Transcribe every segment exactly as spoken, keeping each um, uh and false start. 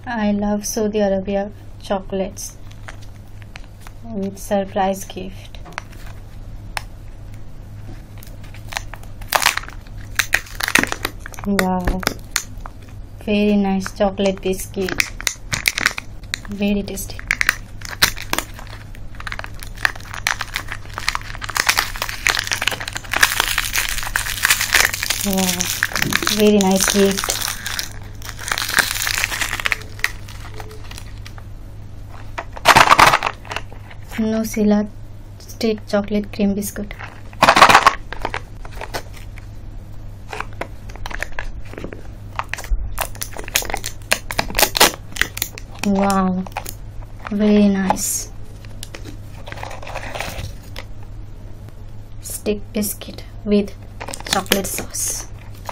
I love Saudi Arabia chocolates with surprise gift. Wow, very nice chocolate biscuit, very tasty. Wow, very nice gift. Nacilla stick chocolate cream biscuit. Wow, very nice. Stick biscuit with chocolate sauce.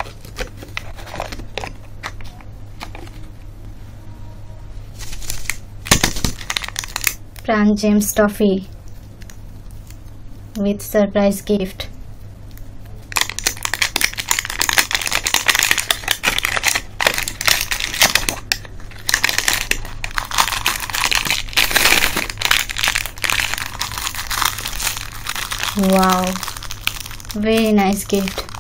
Pran James toffee with surprise gift. Wow, very nice gift.